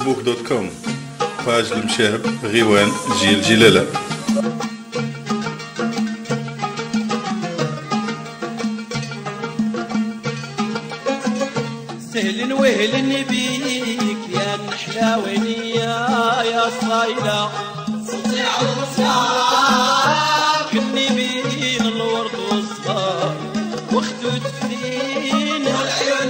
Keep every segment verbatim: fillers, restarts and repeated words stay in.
فيسبوك دوت كوم باج المشاب غيوان جيل جلالة. سهل وهل بيك يا النحلاوينية يا صايلة صوتي عروسك كني بين الورد والصغار وخدود فين والعيون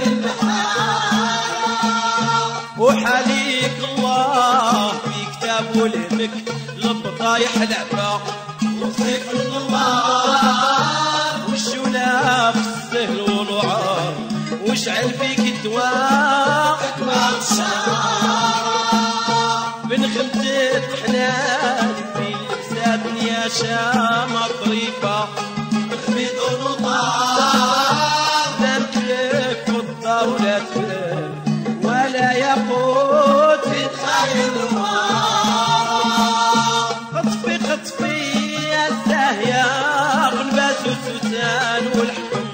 البحار وحاليك الله في كتاب ولهمك للبطايح لعبة وصيف النمار والشولا في السهل والوعار وشعل فيك الدواء اكبر الشعر بن خمسة حنان في لبسات يا شام طريفة خبيط ونطار نامت لك فضة ولا تفل ولا ياقوت في تخيل النار قطفي قطفي يا الزاهية قنباس والسوسان والحكم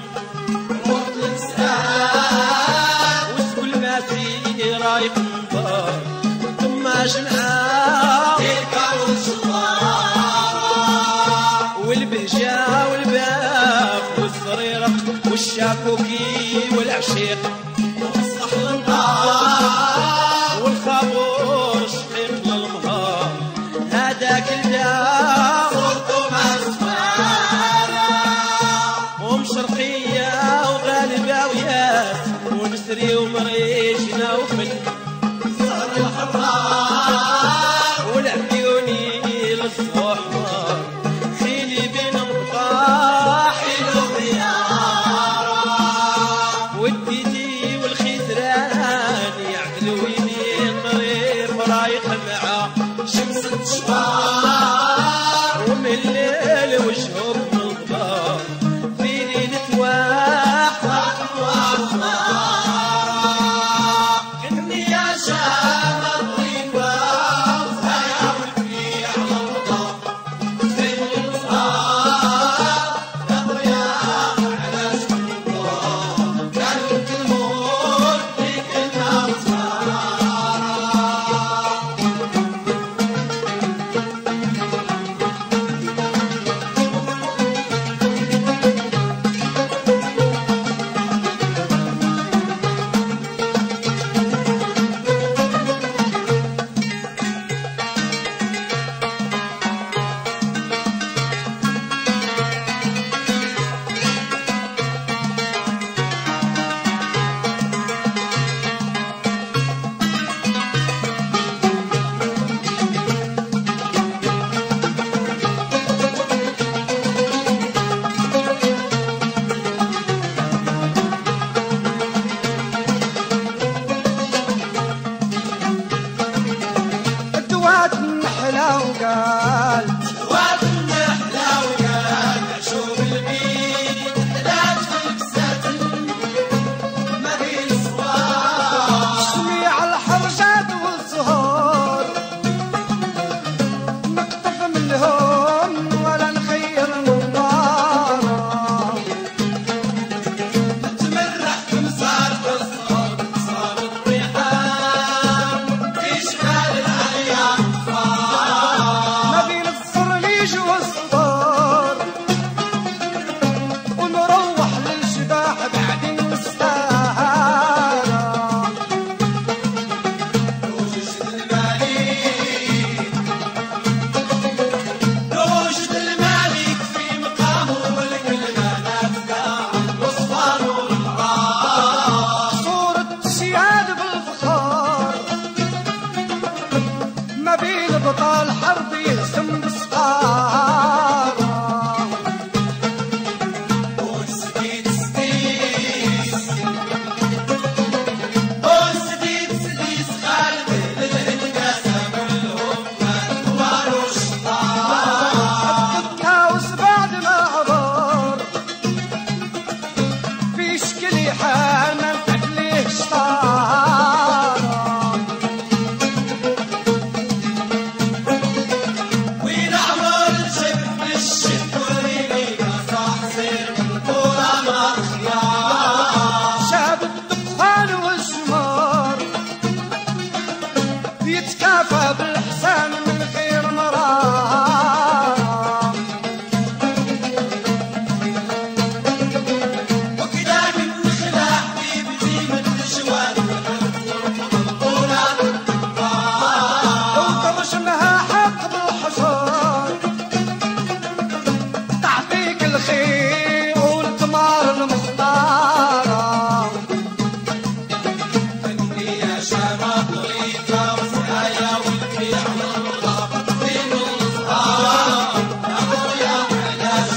رايق مطار ثم جمعة تلك والشطار والبهجة والباب والصريرق والشاكوكي والعشيق ومسرح النهار والخابور شقيق للمهار هذاك الدار صورته مسمارة ومشرقية وغالباويات ونسري ومريشنا وفن صار الحرار والعيوني للصحمار خيلي بين البقاع حلو بيارة والديدي والخزران يعدلويني الطريق رايق مع شمس الشبار ومن الليل وجههم من الغبار فيني نتواح يتكافى بالحسان من غير مرام. وكذا من خلا حبيبي زينة الجوال وطرشناها حق بالحصان تعطيك الخير والثمار المختارة. فني يا شباب طريقة وسعايا والبيع والرضا بين الأصحاب أبويا وعلاش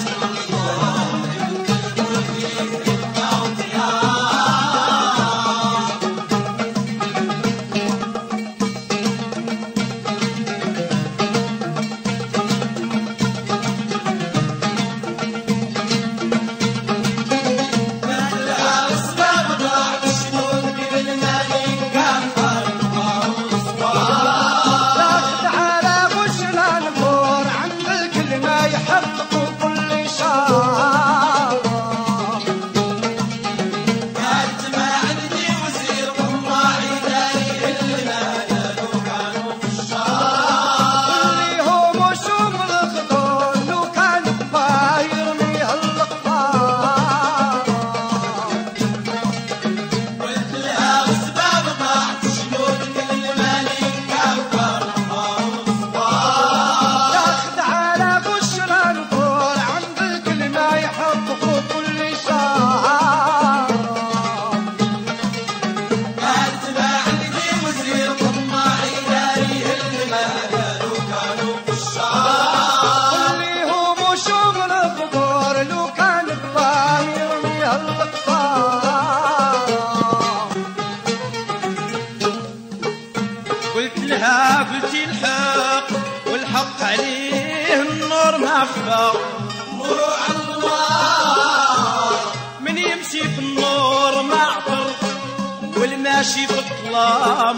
قلتي الحق والحق عليه النور معفى مروع الله من يمشي في النور معطر والماشي في الظلام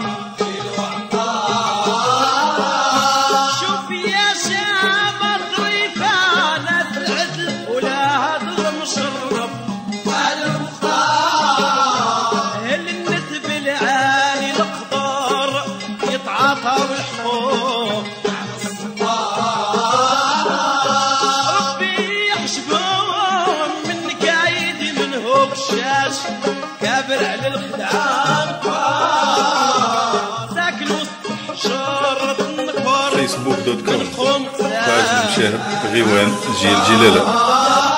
شوف يا شاب الطريفة ناس العدل ولا هذا المشرف هذا المختار اللي النسب العالي الأخضر يتعاطى بالحقوق على السلطان. ربي يحشبهم من قايد من هو بشاش كابر على الخدعان ساكن وسط حشرة النخور فيسبوك دوت كوم فاز المشاهد غيوان جيل جلالة.